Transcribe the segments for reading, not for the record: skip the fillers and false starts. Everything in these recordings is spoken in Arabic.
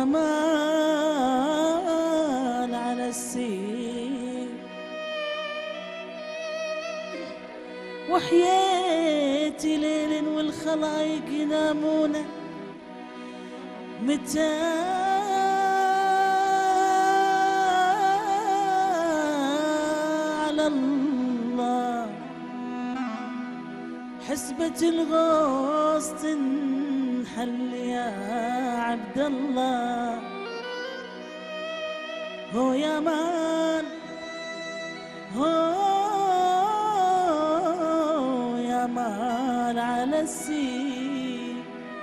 ويا مان على السير، وحييت ليل والخلايق ينامون متى على الله، حسبة الغوص تنحل يا عبد الله. هو يا مان هو يا مان على السير،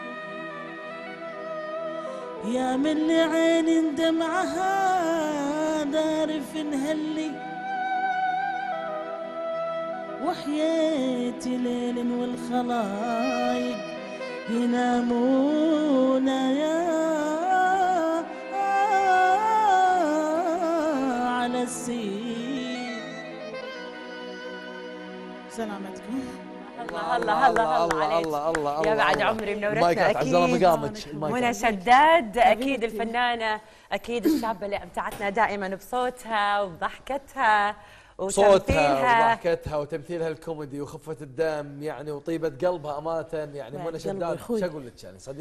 يا من لعين دمعها دارف نهلي، وحييت ليل والخلايق ينامون يا على السير. سلامتكم. الله الله الله الله الله الله يا بعد عمري منورتنا اكيد منى شداد، اكيد الفنانه، اكيد الشابه اللي امتعتنا دائما بصوتها وبضحكتها صوتها وضحكتها وتمثيلها الكوميدي وخفة الدم يعني وطيبة قلبها أمانة يعني منى شداد. شو أقول لك يعني صديق